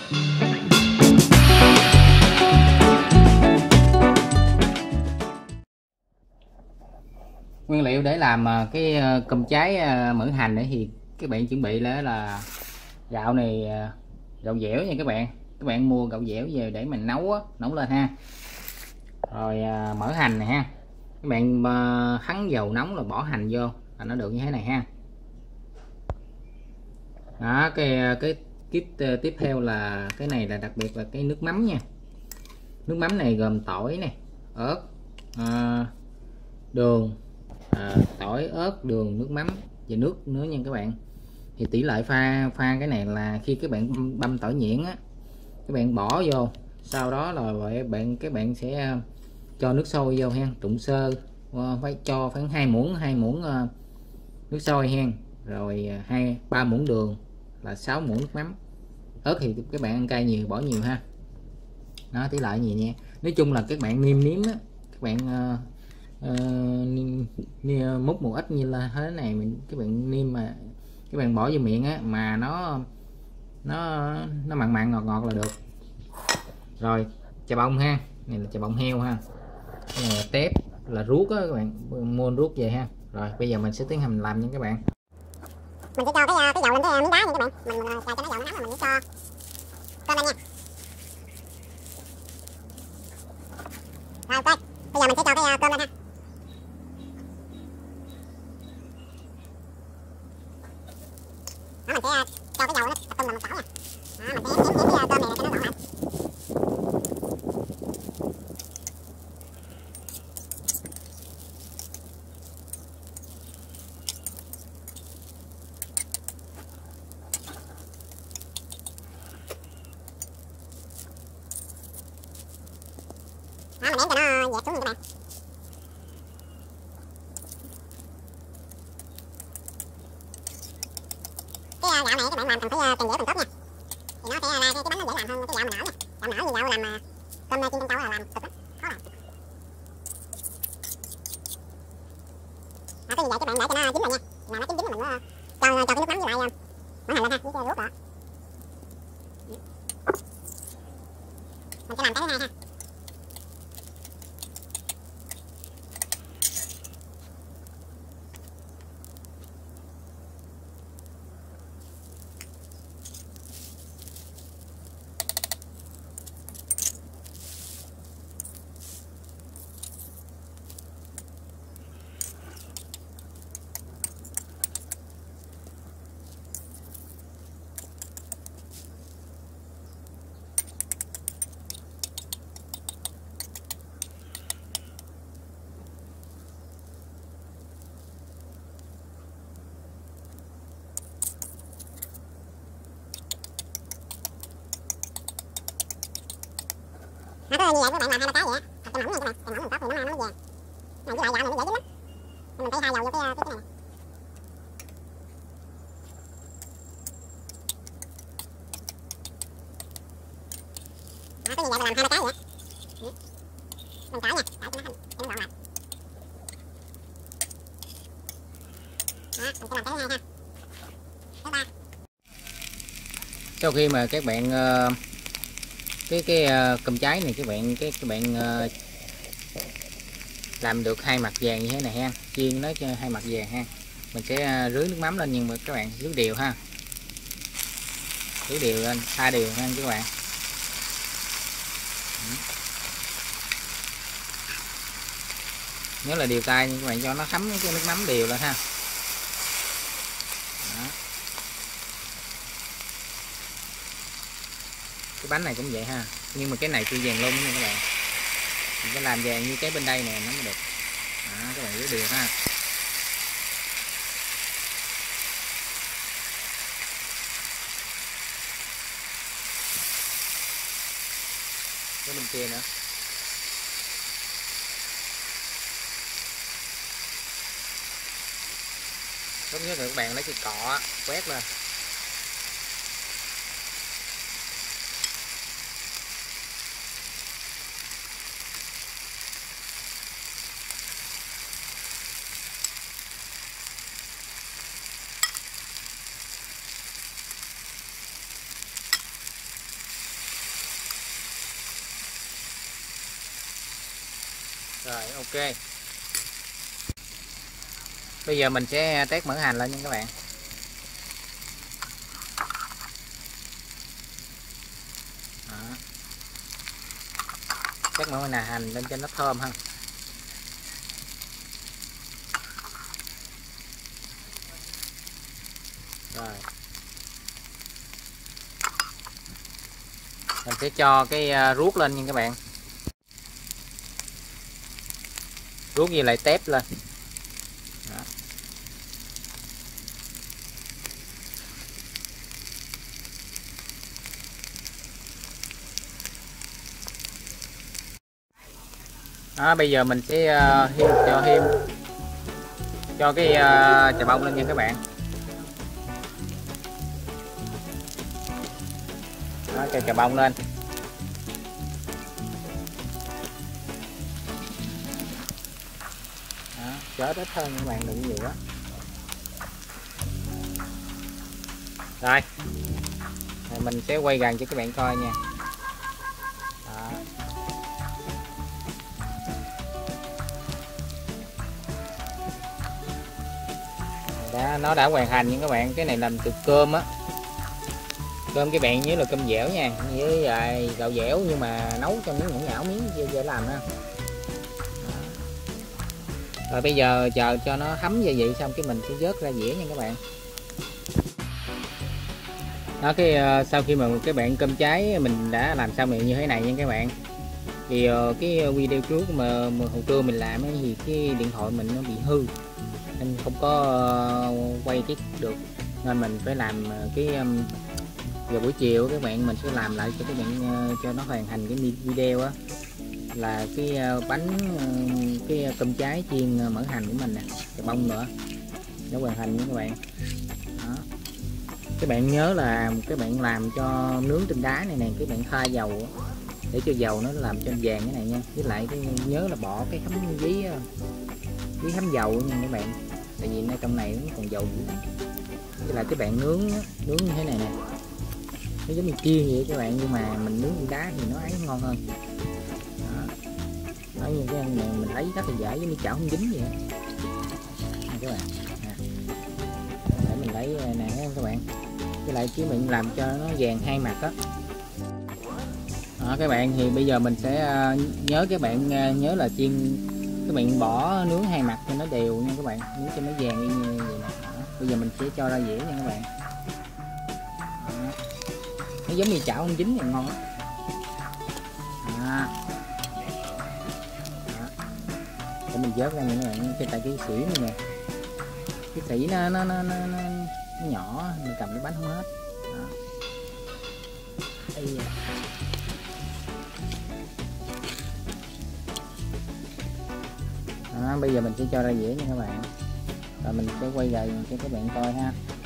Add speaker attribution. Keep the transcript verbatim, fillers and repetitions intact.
Speaker 1: Nguyên liệu để làm cái cơm cháy mỡ hành này thì các bạn chuẩn bị là là gạo này, gạo dẻo nha các bạn. Các bạn mua gạo dẻo về để mình nấu á, nấu lên ha. Rồi mỡ hành này ha. Các bạn hắng dầu nóng rồi bỏ hành vô là nó được như thế này ha. Đó, cái cái tiếp tiếp theo là cái này là đặc biệt là cái nước mắm nha. Nước mắm này gồm tỏi này, ớt, à, đường, à, tỏi, ớt, đường, nước mắm và nước nữa nha các bạn. Thì tỷ lệ pha pha cái này là khi các bạn băm tỏi nhuyễn á, các bạn bỏ vô, sau đó là vậy bạn các bạn sẽ cho nước sôi vô ha, trụng sơ, phải cho khoảng hai muỗng hai muỗng nước sôi ha, rồi hai ba muỗng đường là sáu muỗng nước mắm. Ớt thì các bạn ăn cay nhiều bỏ nhiều ha. Đó, tỷ lệ gì nha. Nói chung là các bạn nêm nếm á, các bạn uh, múc một ít như là thế này, mình các bạn nêm mà các bạn bỏ vô miệng á mà nó nó nó mặn mặn ngọt ngọt là được. Rồi chà bông ha, này là chà bông heo ha, cái này là tép, là ruốc á các bạn, mua ruốc về ha. Rồi bây giờ mình sẽ tiến hành làm nha các bạn.
Speaker 2: Mình sẽ cho cái cái dầu lên cái miếng đá nha các bạn, mình xài cho nó dầu nó nóng rồi mình sẽ cho cơm lên nha. Rồi ok, bây giờ mình sẽ cho cái cơm lên ha. Đó, mình sẽ cho cái dầu nó tập trung vào một chỗ nha. Đó, mình sẽ ém ém cái cơm này cho nó gọn lại. Đó, mình ém cho nó dẹp xuống nha các bạn. Cái gạo này các bạn làm cần phải càng dẻo càng tốt nha. Thì nó sẽ ra cái, cái bánh nó dễ làm hơn cái gạo mà nở nha. Gạo nở thì gạo làm cơm chiên trân châu là làm cực lắm, khó làm. Đó, cái như vậy các bạn để cho nó chín rồi nha. Mà nó chín chín rồi mình mới cho cho cái nước mắm với lại mỡ hành lên ha, với cái ruốc đó. Mình sẽ làm cái thứ hai ha. Nó có như vậy các bạn làm hai ba cái vậy á, thật cái mỏng nha các bạn, cái mỏng một tốt thì nó nó vàng. Này với lại gạo này nó dễ dính lắm. Mình phải hai dầu vô cái cái cái này. Đó, cái như vậy là làm hai ba cái vậy á. Mình cải nha, cải cho nó cho nó gọn lại. Đó, mình sẽ làm cái thứ hai ha. Thứ ba.
Speaker 1: Sau khi mà các bạn uh, cái cái uh, cơm cháy này các bạn cái các bạn uh, làm được hai mặt vàng như thế này ha, chiên nó cho hai mặt vàng ha, mình sẽ uh, rưới nước mắm lên, nhưng mà các bạn rưới đều ha, rưới đều lên, pha đều ha các bạn. Nhớ là đều tay nhưng các bạn cho nó thấm cái nước mắm đều lên ha. Đó. Cái bánh này cũng vậy ha, nhưng mà cái này chưa vàng luôn nha các bạn, mình phải làm vàng như cái bên đây nè nó mới được. Đó, các bạn rưới đều ha. Cái bên kia nữa. Tốt nhất là các bạn lấy cái cọ quét lên. Rồi ok. Bây giờ mình sẽ tét mỡ hành lên nha các bạn. Đó. Tét mỡ hành lên cho nó thơm hơn. Rồi. Mình sẽ cho cái ruốc lên nha các bạn. Ruốc với lại tép lên. Đó. Đó, bây giờ mình sẽ uh, thêm, cho thêm cho cái uh, chà bông lên nha các bạn. Đó, cho chà bông lên. Đó, chớ ít hơn các bạn, đừng nhiều quá. Rồi. Rồi mình sẽ quay gần cho các bạn coi nha. Đó. Đó, nó đã hoàn thành nha các bạn. Cái này làm từ cơm á. Cơm các bạn nhớ là cơm dẻo nha, với lại gạo dẻo nhưng mà nấu cho miếng nhão nhão miếng dễ làm ha. Rồi bây giờ chờ cho nó thấm gia vị xong cái mình sẽ vớt ra dĩa nha các bạn. Đó, cái uh, sau khi mà các bạn cơm cháy mình đã làm xong như thế này nha các bạn. Thì uh, cái video trước mà, mà hồi trưa mình làm ấy, thì cái điện thoại mình nó bị hư nên không có uh, quay cái được, nên mình phải làm uh, cái um, giờ buổi chiều các bạn mình sẽ làm lại cho các bạn uh, cho nó hoàn thành cái video á, là cái uh, bánh uh, cái cơm cháy chiên uh, mỡ hành của mình nè, cái bông nữa để hoàn thành nha các bạn. Đó. Các bạn nhớ là các bạn làm cho nướng trên đá này nè, các bạn pha dầu để cho dầu nó làm cho vàng cái này nha, với lại cái nhớ là bỏ cái thấm giấy với thấm dầu nha các bạn, tại vì ở trong này nó còn dầu nữa. Với lại các bạn nướng nướng như thế này nè, nó giống như chiên vậy các bạn, nhưng mà mình nướng trên đá thì nó ấy ngon hơn. Đó. Đó, như cái này mình lấy rất là dễ, giống như chảo không dính vậy nè các bạn. Nè. Để mình lấy nè các bạn, với lại chứ mình làm cho nó vàng hai mặt á. Đó, các bạn thì bây giờ mình sẽ nhớ các bạn nhớ là chiên, các bạn bỏ nướng hai mặt cho nó đều nha các bạn, nướng cho nó vàng như vậy nè. Đó. Bây giờ mình sẽ cho ra dĩa nha các bạn. Đó. Nó giống như chảo không dính thì ngon lắm. Đó. Đó. Để mình vớt ra nha các bạn, cái tại cái sỉ này nè, cái sỉ nó nó nó, nó, nó, nó nhỏ, mình cầm cái bánh không hết. Đó. Đây. Đó, bây giờ mình sẽ cho ra dĩa nha các bạn, rồi mình sẽ quay lại cho các bạn coi ha.